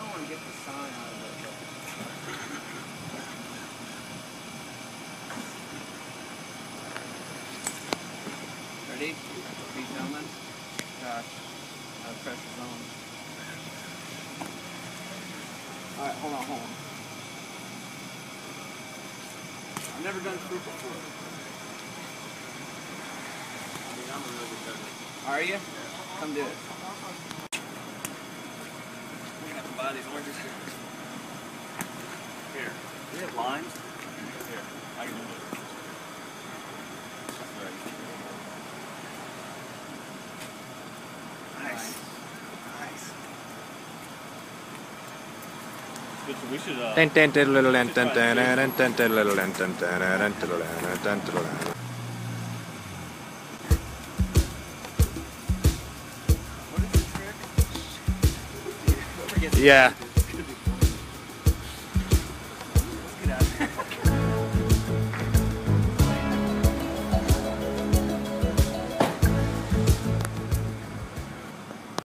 don't want to get the sign out of it. Ready? These gentlemen? Gosh. Press the zone. Alright, hold on. I've never done fruit before. I mean, I'm a really good cook. Are you? Come do it. We're gonna have to buy these oranges here. Here. Do you have limes? Here. I can do it. That's right. Nice. Good, so we should What is the trick? Yeah.